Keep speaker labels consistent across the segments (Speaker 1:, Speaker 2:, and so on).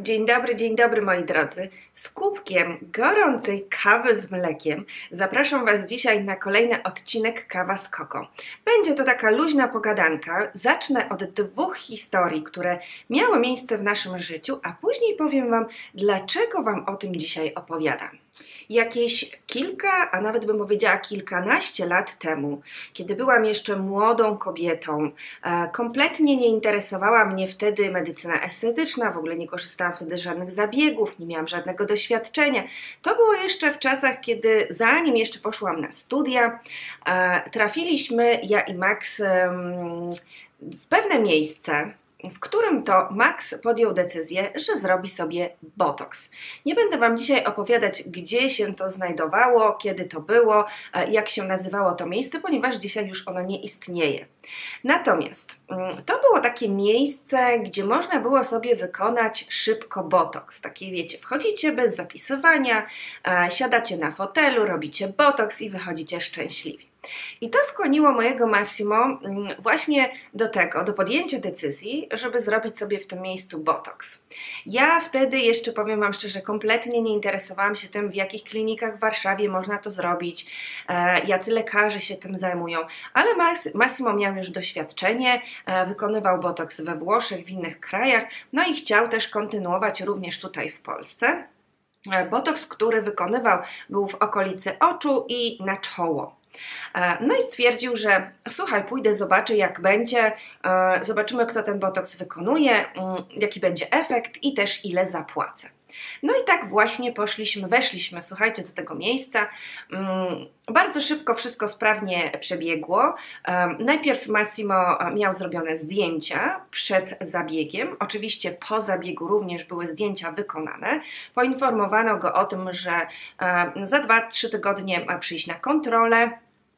Speaker 1: dzień dobry moi drodzy. Z kubkiem gorącej kawy z mlekiem zapraszam Was dzisiaj na kolejny odcinek Kawa z Koko. Będzie to taka luźna pogadanka. Zacznę od dwóch historii, które miały miejsce w naszym życiu, a później powiem Wam, dlaczego Wam o tym dzisiaj opowiadam. Jakieś kilka, a nawet bym powiedziała kilkanaście lat temu, kiedy byłam jeszcze młodą kobietą, kompletnie nie interesowała mnie wtedy medycyna estetyczna, w ogóle nie korzystałam wtedy z żadnych zabiegów, nie miałam żadnego doświadczenia. To było jeszcze w czasach, kiedy zanim jeszcze poszłam na studia, trafiliśmy, ja i Max, w pewne miejsce, w którym to Max podjął decyzję, że zrobi sobie botoks. Nie będę Wam dzisiaj opowiadać, gdzie się to znajdowało, kiedy to było, jak się nazywało to miejsce, ponieważ dzisiaj już ono nie istnieje. Natomiast to było takie miejsce, gdzie można było sobie wykonać szybko botoks. Takie wiecie, wchodzicie bez zapisywania, siadacie na fotelu, robicie botoks i wychodzicie szczęśliwi. I to skłoniło mojego Massimo właśnie do tego, do podjęcia decyzji, żeby zrobić sobie w tym miejscu botoks. Ja wtedy jeszcze, powiem Wam szczerze, kompletnie nie interesowałam się tym, w jakich klinikach w Warszawie można to zrobić, jacy lekarze się tym zajmują, ale Massimo miał już doświadczenie, wykonywał botoks we Włoszech, w innych krajach, no i chciał też kontynuować również tutaj w Polsce. Botoks, który wykonywał, był w okolicy oczu i na czoło. No i stwierdził, że słuchaj, pójdę, zobaczę jak będzie, zobaczymy kto ten botoks wykonuje, jaki będzie efekt i też ile zapłacę. No i tak właśnie weszliśmy, słuchajcie, do tego miejsca. Bardzo szybko wszystko sprawnie przebiegło. Najpierw Massimo miał zrobione zdjęcia przed zabiegiem. Oczywiście po zabiegu również były zdjęcia wykonane. Poinformowano go o tym, że za 2-3 tygodnie ma przyjść na kontrolę.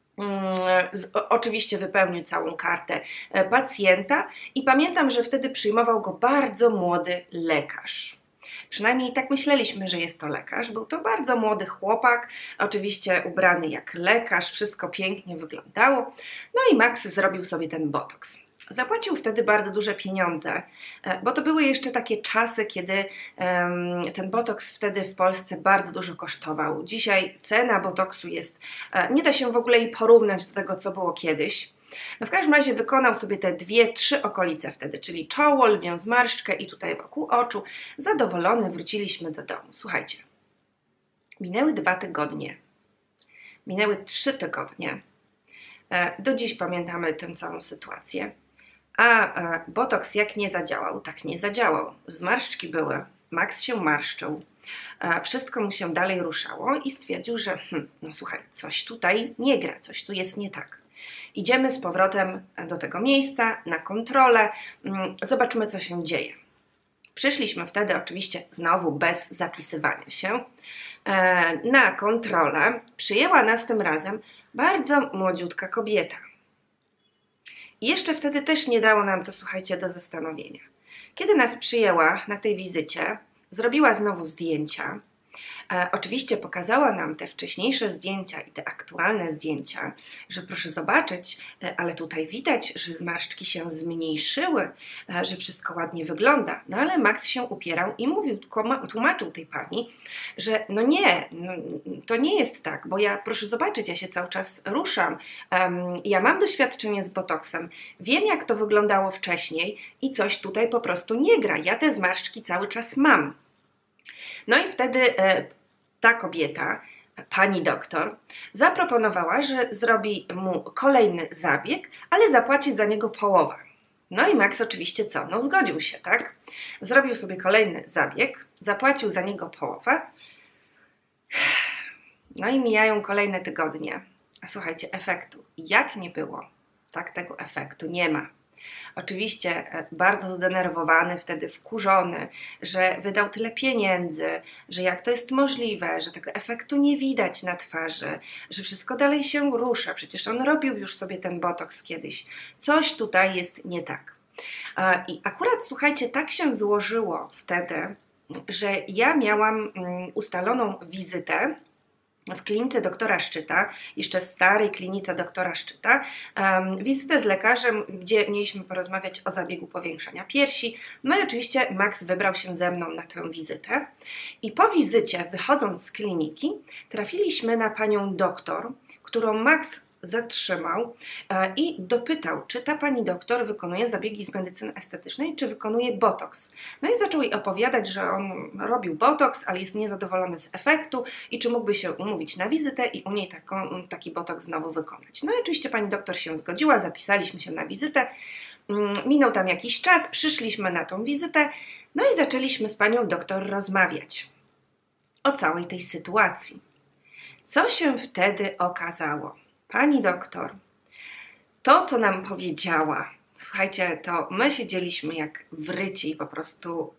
Speaker 1: Oczywiście wypełnił całą kartę pacjenta i pamiętam, że wtedy przyjmował go bardzo młody lekarz. Przynajmniej tak myśleliśmy, że jest to lekarz. Był to bardzo młody chłopak, oczywiście ubrany jak lekarz, wszystko pięknie wyglądało. No i Max zrobił sobie ten botoks. Zapłacił wtedy bardzo duże pieniądze, bo to były jeszcze takie czasy, kiedy ten botoks wtedy w Polsce bardzo dużo kosztował. Dzisiaj cena botoksu jest, nie da się w ogóle jej porównać do tego, co było kiedyś. No w każdym razie wykonał sobie te 2-3 okolice wtedy, czyli czoło, lwią zmarszczkę i tutaj wokół oczu. Zadowolony wróciliśmy do domu. Słuchajcie, minęły 2 tygodnie, minęły 3 tygodnie. Do dziś pamiętamy tę całą sytuację. A botoks jak nie zadziałał, tak nie zadziałał. Zmarszczki były, Max się marszczył, wszystko mu się dalej ruszało i stwierdził, że no słuchaj, coś tutaj nie gra, coś tu jest nie tak. Idziemy z powrotem do tego miejsca na kontrolę, zobaczymy co się dzieje. Przyszliśmy wtedy oczywiście znowu bez zapisywania się na kontrolę. Przyjęła nas tym razem bardzo młodziutka kobieta. I jeszcze wtedy też nie dało nam to, słuchajcie, do zastanowienia. Kiedy nas przyjęła na tej wizycie, zrobiła znowu zdjęcia. Oczywiście pokazała nam te wcześniejsze zdjęcia i te aktualne zdjęcia, że proszę zobaczyć, ale tutaj widać, że zmarszczki się zmniejszyły, że wszystko ładnie wygląda. No ale Max się upierał i mówił, tłumaczył tej pani, że no nie, to nie jest tak, bo ja, proszę zobaczyć, ja się cały czas ruszam, ja mam doświadczenie z botoksem, wiem jak to wyglądało wcześniej i coś tutaj po prostu nie gra, ja te zmarszczki cały czas mam. No i wtedy ta kobieta, pani doktor, zaproponowała, że zrobi mu kolejny zabieg, ale zapłaci za niego połowę. No i Max oczywiście co? No zgodził się, tak? Zrobił sobie kolejny zabieg, zapłacił za niego połowę. No i mijają kolejne tygodnie. A słuchajcie, efektu jak nie było, tak tego efektu nie ma. Oczywiście bardzo zdenerwowany, wtedy wkurzony, że wydał tyle pieniędzy, że jak to jest możliwe, że tego efektu nie widać na twarzy, że wszystko dalej się rusza, przecież on robił już sobie ten botoks kiedyś. Coś tutaj jest nie tak. I akurat, słuchajcie, tak się złożyło wtedy, że ja miałam ustaloną wizytę w klinice doktora Szczyta, jeszcze starej klinice doktora Szczyta, wizytę z lekarzem, gdzie mieliśmy porozmawiać o zabiegu powiększania piersi. No i oczywiście Max wybrał się ze mną na tę wizytę. I po wizycie, wychodząc z kliniki, trafiliśmy na panią doktor, którą Max zatrzymał i dopytał, czy ta pani doktor wykonuje zabiegi z medycyny estetycznej, czy wykonuje botoks. No i zaczął jej opowiadać, że on robił botoks, ale jest niezadowolony z efektu i czy mógłby się umówić na wizytę i u niej taki botoks znowu wykonać. No i oczywiście pani doktor się zgodziła, zapisaliśmy się na wizytę. Minął tam jakiś czas, przyszliśmy na tą wizytę, no i zaczęliśmy z panią doktor rozmawiać o całej tej sytuacji. Co się wtedy okazało? Pani doktor, to co nam powiedziała, słuchajcie, to my siedzieliśmy jak wryci i po prostu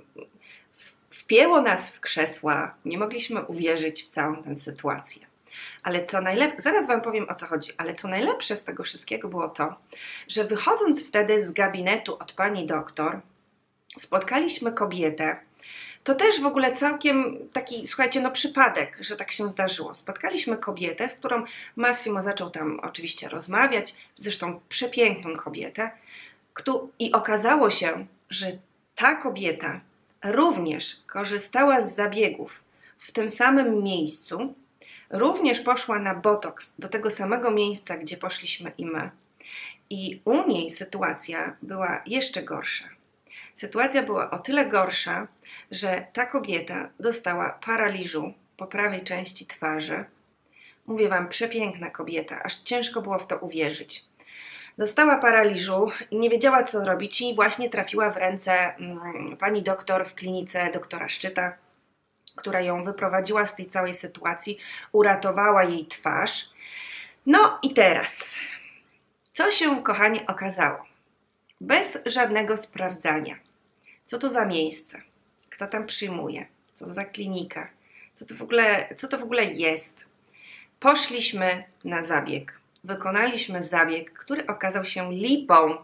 Speaker 1: wpięło nas w krzesła, nie mogliśmy uwierzyć w całą tę sytuację. Ale co najlepsze, zaraz Wam powiem o co chodzi, ale co najlepsze z tego wszystkiego było to, że wychodząc wtedy z gabinetu od pani doktor, spotkaliśmy kobietę. To też w ogóle całkiem taki, słuchajcie, no przypadek, że tak się zdarzyło. Spotkaliśmy kobietę, z którą Massimo zaczął tam oczywiście rozmawiać, zresztą przepiękną kobietę, i okazało się, że ta kobieta również korzystała z zabiegów w tym samym miejscu, również poszła na botoks do tego samego miejsca, gdzie poszliśmy i my. I u niej sytuacja była jeszcze gorsza. Sytuacja była o tyle gorsza, że ta kobieta dostała paraliżu po prawej części twarzy. Mówię Wam, przepiękna kobieta, aż ciężko było w to uwierzyć. Dostała paraliżu i nie wiedziała co robić i właśnie trafiła w ręce pani doktor w klinice doktora Szczyta, która ją wyprowadziła z tej całej sytuacji, uratowała jej twarz. No i teraz, co się, kochani, okazało? Bez żadnego sprawdzania. Co to za miejsce? Kto tam przyjmuje? Co to za klinika? Co to w ogóle jest? Poszliśmy na zabieg. Wykonaliśmy zabieg, który okazał się lipą.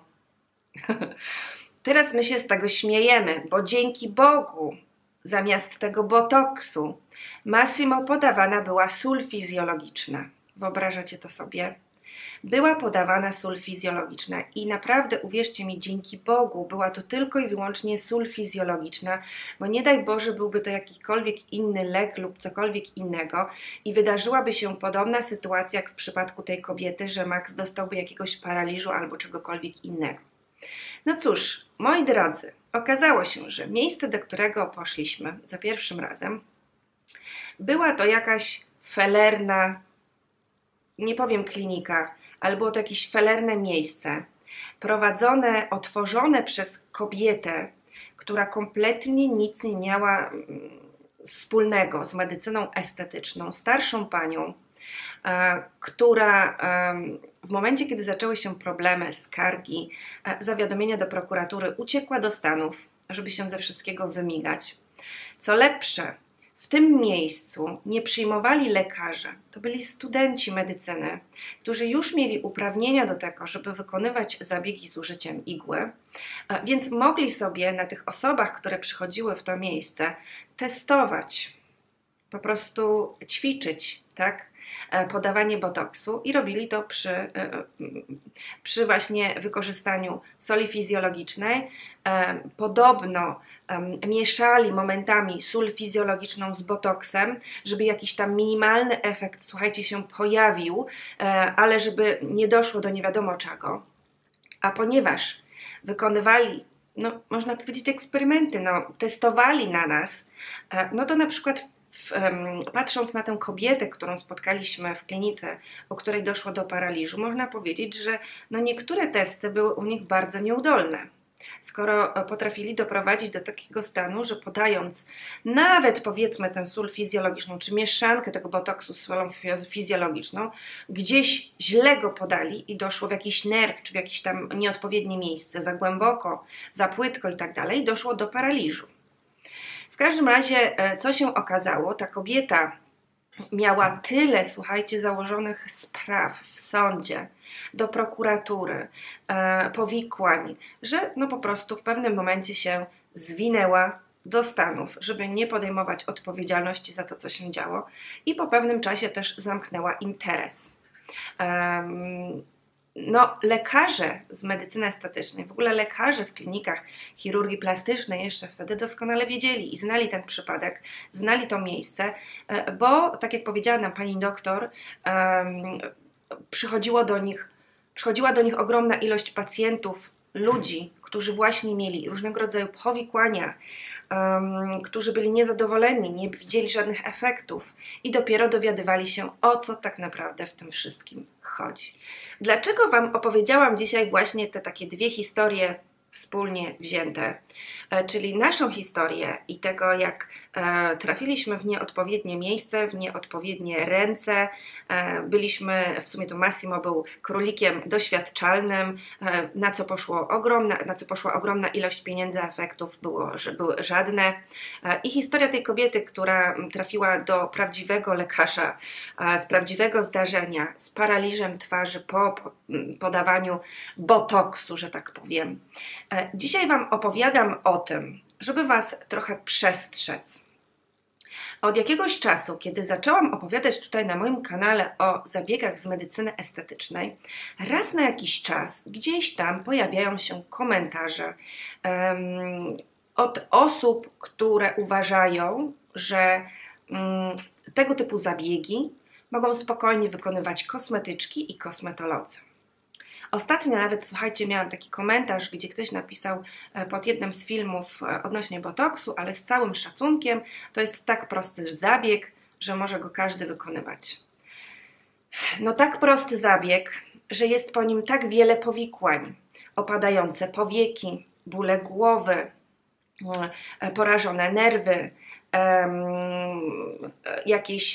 Speaker 1: Teraz my się z tego śmiejemy, bo dzięki Bogu zamiast tego botoksu Massimo podawana była sól fizjologiczna. Wyobrażacie to sobie? Była podawana sól fizjologiczna i naprawdę, uwierzcie mi, dzięki Bogu była to tylko i wyłącznie sól fizjologiczna, bo nie daj Boże byłby to jakikolwiek inny lek lub cokolwiek innego i wydarzyłaby się podobna sytuacja jak w przypadku tej kobiety, że Max dostałby jakiegoś paraliżu albo czegokolwiek innego. No cóż, moi drodzy, okazało się, że miejsce, do którego poszliśmy za pierwszym razem, była to jakaś felerna, nie powiem klinika, ale było to jakieś felerne miejsce, prowadzone, otworzone przez kobietę, która kompletnie nic nie miała wspólnego z medycyną estetyczną, starszą panią, która w momencie, kiedy zaczęły się problemy, skargi, zawiadomienia do prokuratury, uciekła do Stanów, żeby się ze wszystkiego wymigać. Co lepsze, w tym miejscu nie przyjmowali lekarze, to byli studenci medycyny, którzy już mieli uprawnienia do tego, żeby wykonywać zabiegi z użyciem igły, więc mogli sobie na tych osobach, które przychodziły w to miejsce, testować, po prostu ćwiczyć, tak? Podawanie botoksu i robili to przy właśnie wykorzystaniu soli fizjologicznej. Podobno mieszali momentami sól fizjologiczną z botoksem, żeby jakiś tam minimalny efekt, słuchajcie, się pojawił, ale żeby nie doszło do nie wiadomo czego. A ponieważ wykonywali, no można powiedzieć, eksperymenty, no, testowali na nas, no to na przykład patrząc na tę kobietę, którą spotkaliśmy w klinice, u której doszło do paraliżu, można powiedzieć, że no niektóre testy były u nich bardzo nieudolne. Skoro potrafili doprowadzić do takiego stanu, że podając nawet powiedzmy tę sól fizjologiczną, czy mieszankę tego botoksu z solą fizjologiczną, gdzieś źle go podali i doszło w jakiś nerw, czy w jakieś tam nieodpowiednie miejsce, za głęboko, za płytko i tak dalej, doszło do paraliżu. W każdym razie, co się okazało, ta kobieta miała tyle, słuchajcie, założonych spraw w sądzie, do prokuratury, powikłań, że no po prostu w pewnym momencie się zwinęła do Stanów, żeby nie podejmować odpowiedzialności za to, co się działo, i po pewnym czasie też zamknęła interes. No, lekarze z medycyny estetycznej, w ogóle lekarze w klinikach chirurgii plastycznej jeszcze wtedy doskonale wiedzieli i znali ten przypadek, znali to miejsce, bo tak jak powiedziała nam pani doktor, przychodziła do nich ogromna ilość pacjentów, ludzi, którzy właśnie mieli różnego rodzaju powikłania, którzy byli niezadowoleni, nie widzieli żadnych efektów i dopiero dowiadywali się, o co tak naprawdę w tym wszystkim chodzi. Dlaczego Wam opowiedziałam dzisiaj właśnie te takie dwie historie wspólnie wzięte, czyli naszą historię i tego, jak trafiliśmy w nieodpowiednie miejsce, w nieodpowiednie ręce. Byliśmy, w sumie to Massimo był królikiem doświadczalnym, na co poszła ogromna ilość pieniędzy, a efektów były żadne. I historia tej kobiety, która trafiła do prawdziwego lekarza, z prawdziwego zdarzenia, z paraliżem twarzy po podawaniu botoksu, że tak powiem. Dzisiaj Wam opowiadam o tym, żeby Was trochę przestrzec. Od jakiegoś czasu, kiedy zaczęłam opowiadać tutaj na moim kanale o zabiegach z medycyny estetycznej, raz na jakiś czas gdzieś tam pojawiają się komentarze od osób, które uważają, że tego typu zabiegi mogą spokojnie wykonywać kosmetyczki i kosmetolodzy. Ostatnio nawet, słuchajcie, miałam taki komentarz, gdzie ktoś napisał pod jednym z filmów odnośnie botoksu, ale z całym szacunkiem, to jest tak prosty zabieg, że może go każdy wykonywać. No tak prosty zabieg, że jest po nim tak wiele powikłań, opadające powieki, bóle głowy, porażone nerwy, jakieś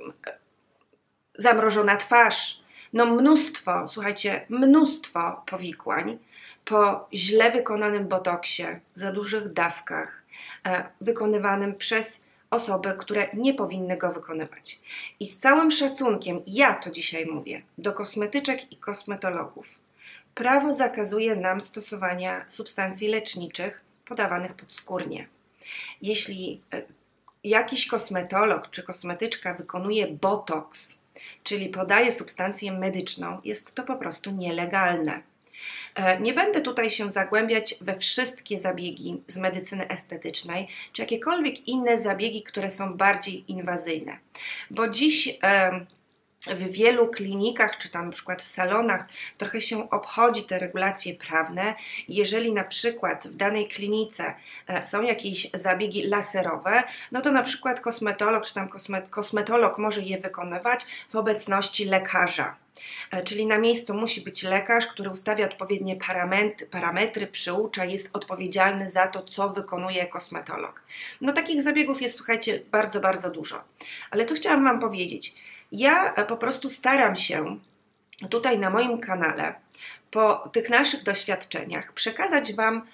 Speaker 1: zamrożona twarz. No mnóstwo, słuchajcie, mnóstwo powikłań po źle wykonanym botoksie, za dużych dawkach, wykonywanym przez osoby, które nie powinny go wykonywać. I z całym szacunkiem, ja to dzisiaj mówię, do kosmetyczek i kosmetologów. Prawo zakazuje nam stosowania substancji leczniczych podawanych podskórnie. Jeśli jakiś kosmetolog czy kosmetyczka wykonuje botoks, czyli podaje substancję medyczną, jest to po prostu nielegalne. Nie będę tutaj się zagłębiać we wszystkie zabiegi z medycyny estetycznej, czy jakiekolwiek inne zabiegi, które są bardziej inwazyjne, bo dziś w wielu klinikach, czy tam na przykład w salonach trochę się obchodzi te regulacje prawne. Jeżeli na przykład w danej klinice są jakieś zabiegi laserowe, no to na przykład kosmetolog czy tam kosmetolog może je wykonywać w obecności lekarza. Czyli na miejscu musi być lekarz, który ustawia odpowiednie parametry, przyucza, jest odpowiedzialny za to, co wykonuje kosmetolog. No takich zabiegów jest, słuchajcie, bardzo, bardzo dużo. Ale co chciałam Wam powiedzieć? Ja po prostu staram się tutaj na moim kanale po tych naszych doświadczeniach przekazać Wam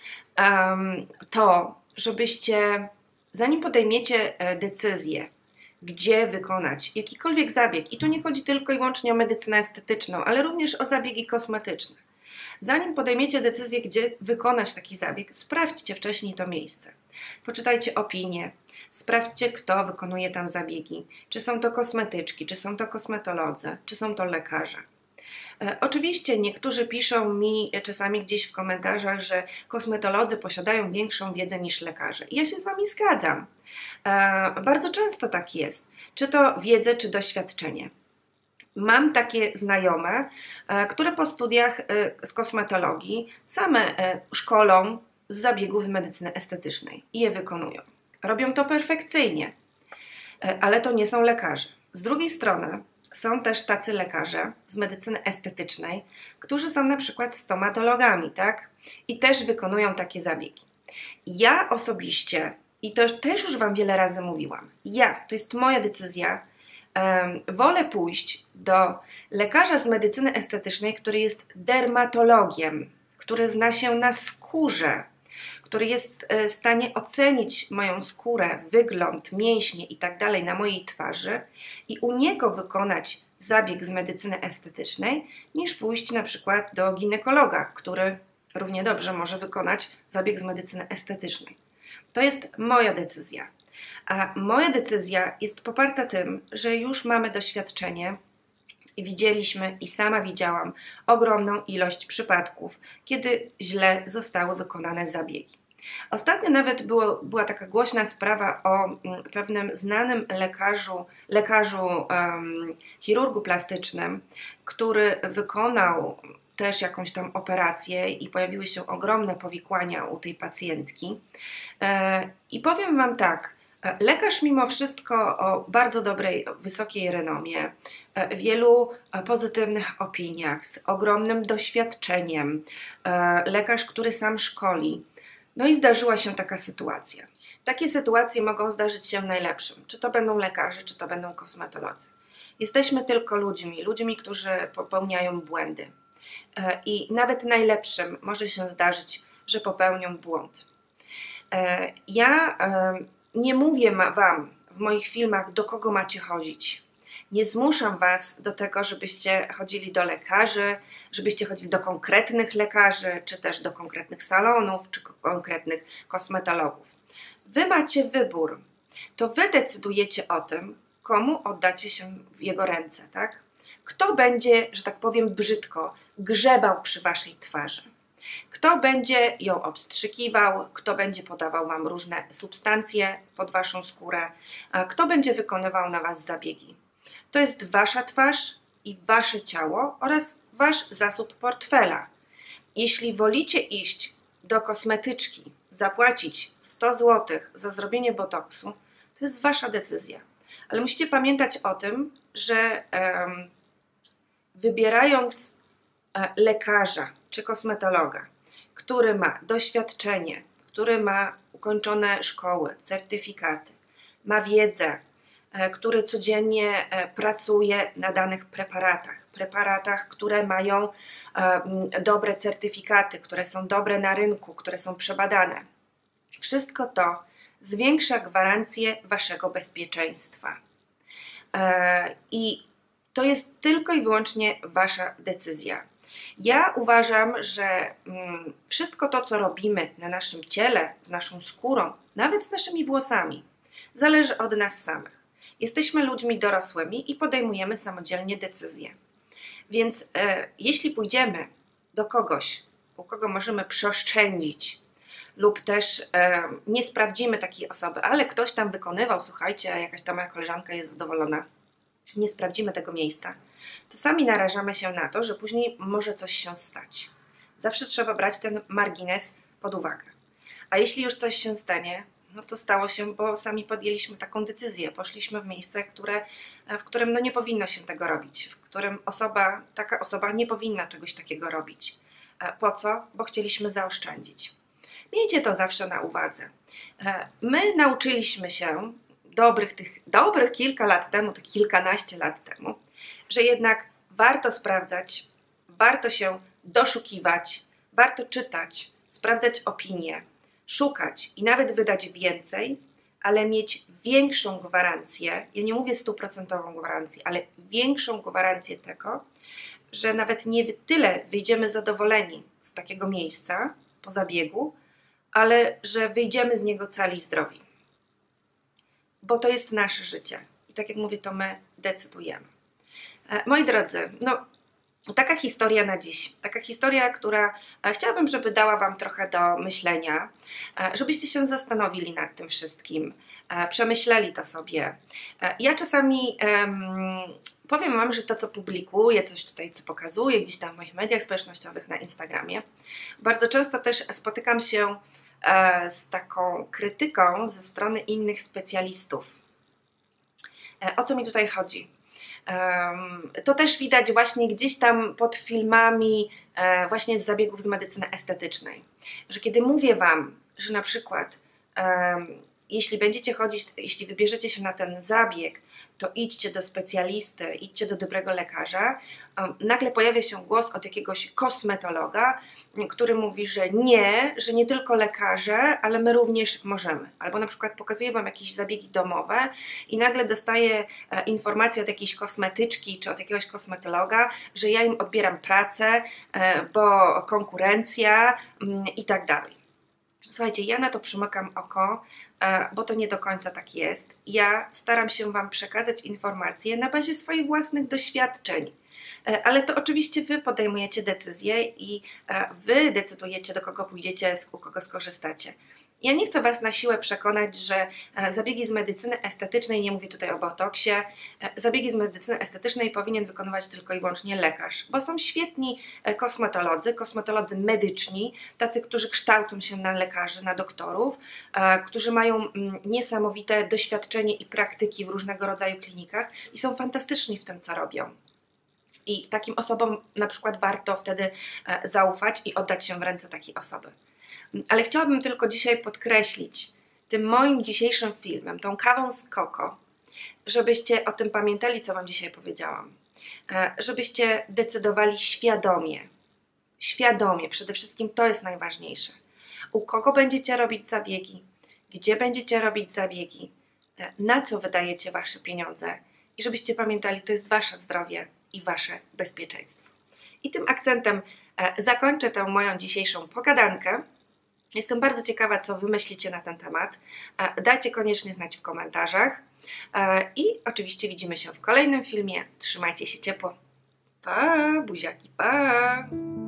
Speaker 1: to, żebyście zanim podejmiecie decyzję, gdzie wykonać jakikolwiek zabieg, i tu nie chodzi tylko i wyłącznie o medycynę estetyczną, ale również o zabiegi kosmetyczne. Zanim podejmiecie decyzję, gdzie wykonać taki zabieg, sprawdźcie wcześniej to miejsce. Poczytajcie opinie, sprawdźcie, kto wykonuje tam zabiegi. Czy są to kosmetyczki, czy są to kosmetolodzy, czy są to lekarze. Oczywiście niektórzy piszą mi czasami gdzieś w komentarzach, że kosmetolodzy posiadają większą wiedzę niż lekarze. I ja się z Wami zgadzam. Bardzo często tak jest. Czy to wiedzę, czy doświadczenie. Mam takie znajome, które po studiach z kosmetologii same szkolą z zabiegów z medycyny estetycznej i je wykonują. Robią to perfekcyjnie, ale to nie są lekarze. Z drugiej strony są też tacy lekarze z medycyny estetycznej, którzy są na przykład stomatologami, tak? I też wykonują takie zabiegi. Ja osobiście, i to też już Wam wiele razy mówiłam, to jest moja decyzja, wolę pójść do lekarza z medycyny estetycznej, który jest dermatologiem, który zna się na skórze, który jest w stanie ocenić moją skórę, wygląd, mięśnie i tak dalej na mojej twarzy i u niego wykonać zabieg z medycyny estetycznej, niż pójść na przykład do ginekologa, który równie dobrze może wykonać zabieg z medycyny estetycznej. To jest moja decyzja. A moja decyzja jest poparta tym, że już mamy doświadczenie i widzieliśmy, i sama widziałam ogromną ilość przypadków, kiedy źle zostały wykonane zabiegi. Ostatnio nawet była taka głośna sprawa o pewnym znanym chirurgu plastycznym, który wykonał też jakąś tam operację i pojawiły się ogromne powikłania u tej pacjentki. I powiem Wam tak, lekarz mimo wszystko o bardzo dobrej, wysokiej renomie, wielu pozytywnych opiniach, z ogromnym doświadczeniem, lekarz, który sam szkoli. No i zdarzyła się taka sytuacja. Takie sytuacje mogą zdarzyć się najlepszym. Czy to będą lekarze, czy to będą kosmetolodzy. Jesteśmy tylko ludźmi, którzy popełniają błędy. I nawet najlepszym może się zdarzyć, że popełnią błąd. Ja nie mówię Wam w moich filmach, do kogo macie chodzić. Nie zmuszam Was do tego, żebyście chodzili do lekarzy, żebyście chodzili do konkretnych lekarzy, czy też do konkretnych salonów, czy konkretnych kosmetologów. Wy macie wybór. To Wy decydujecie o tym, komu oddacie się w jego ręce, tak? Kto będzie, że tak powiem brzydko, grzebał przy Waszej twarzy. Kto będzie ją obstrzykiwał, kto będzie podawał Wam różne substancje pod Waszą skórę, kto będzie wykonywał na Was zabiegi. To jest Wasza twarz i Wasze ciało oraz Wasz zasób portfela. Jeśli wolicie iść do kosmetyczki, zapłacić 100 zł za zrobienie botoksu, to jest Wasza decyzja. Ale musicie pamiętać o tym, że wybierając lekarza czy kosmetologa, który ma doświadczenie, który ma ukończone szkoły, certyfikaty, ma wiedzę, który codziennie pracuje na danych preparatach, które mają dobre certyfikaty, które są dobre na rynku, które są przebadane. Wszystko to zwiększa gwarancję Waszego bezpieczeństwa. I to jest tylko i wyłącznie Wasza decyzja. Ja uważam, że wszystko to, co robimy na naszym ciele, z naszą skórą, nawet z naszymi włosami, zależy od nas samych. Jesteśmy ludźmi dorosłymi i podejmujemy samodzielnie decyzje. Więc jeśli pójdziemy do kogoś, u kogo możemy przeoszczędzić, lub też nie sprawdzimy takiej osoby, ale ktoś tam wykonywał, słuchajcie, jakaś tam moja koleżanka jest zadowolona, nie sprawdzimy tego miejsca, to sami narażamy się na to, że później może coś się stać. Zawsze trzeba brać ten margines pod uwagę. A jeśli już coś się stanie, no to stało się, bo sami podjęliśmy taką decyzję. Poszliśmy w miejsce, w którym no nie powinno się tego robić, w którym taka osoba nie powinna czegoś takiego robić. Po co? Bo chcieliśmy zaoszczędzić. Miejcie to zawsze na uwadze. My nauczyliśmy się dobrych kilka lat temu, tak kilkanaście lat temu, że jednak warto sprawdzać, warto się doszukiwać, warto czytać, sprawdzać opinie, szukać i nawet wydać więcej, ale mieć większą gwarancję, ja nie mówię 100% gwarancji, ale większą gwarancję tego, że nawet nie tyle wyjdziemy zadowoleni z takiego miejsca po zabiegu, ale że wyjdziemy z niego cali i zdrowi. Bo to jest nasze życie i tak jak mówię, to my decydujemy. Moi drodzy, no taka historia na dziś, taka historia, która chciałabym, żeby dała Wam trochę do myślenia, żebyście się zastanowili nad tym wszystkim, przemyśleli to sobie. Ja czasami powiem Wam, że to, co publikuję, coś tutaj, co pokazuję gdzieś tam w moich mediach społecznościowych, na Instagramie, bardzo często też spotykam się z taką krytyką ze strony innych specjalistów. O co mi tutaj chodzi? To też widać właśnie gdzieś tam pod filmami właśnie z zabiegów z medycyny estetycznej, że kiedy mówię Wam, że na przykład jeśli będziecie chodzić, jeśli wybierzecie się na ten zabieg, to idźcie do specjalisty, idźcie do dobrego lekarza, nagle pojawia się głos od jakiegoś kosmetologa, który mówi, że nie tylko lekarze, ale my również możemy. Albo na przykład pokazuje Wam jakieś zabiegi domowe i nagle dostaje informację od jakiejś kosmetyczki czy od jakiegoś kosmetologa, że ja im odbieram pracę, bo konkurencja i tak dalej. Słuchajcie, ja na to przymykam oko, bo to nie do końca tak jest. Ja staram się Wam przekazać informacje na bazie swoich własnych doświadczeń. Ale to oczywiście Wy podejmujecie decyzję i Wy decydujecie, do kogo pójdziecie, u kogo skorzystacie. Ja nie chcę Was na siłę przekonać, że zabiegi z medycyny estetycznej, nie mówię tutaj o botoksie, zabiegi z medycyny estetycznej powinien wykonywać tylko i wyłącznie lekarz, bo są świetni kosmetolodzy medyczni, tacy, którzy kształcą się na lekarzy, na doktorów, którzy mają niesamowite doświadczenie i praktyki w różnego rodzaju klinikach i są fantastyczni w tym, co robią. I takim osobom na przykład warto wtedy zaufać i oddać się w ręce takiej osoby. Ale chciałabym tylko dzisiaj podkreślić tym moim dzisiejszym filmem, tą kawą z koko, żebyście o tym pamiętali, co Wam dzisiaj powiedziałam. Żebyście decydowali świadomie. Świadomie, przede wszystkim to jest najważniejsze. U kogo będziecie robić zabiegi, gdzie będziecie robić zabiegi, na co wydajecie Wasze pieniądze i żebyście pamiętali, to jest Wasze zdrowie i Wasze bezpieczeństwo. I tym akcentem zakończę tę moją dzisiejszą pogadankę. Jestem bardzo ciekawa, co Wy myślicie na ten temat. Dajcie koniecznie znać w komentarzach. I oczywiście widzimy się w kolejnym filmie. Trzymajcie się ciepło. Pa, buziaki, pa!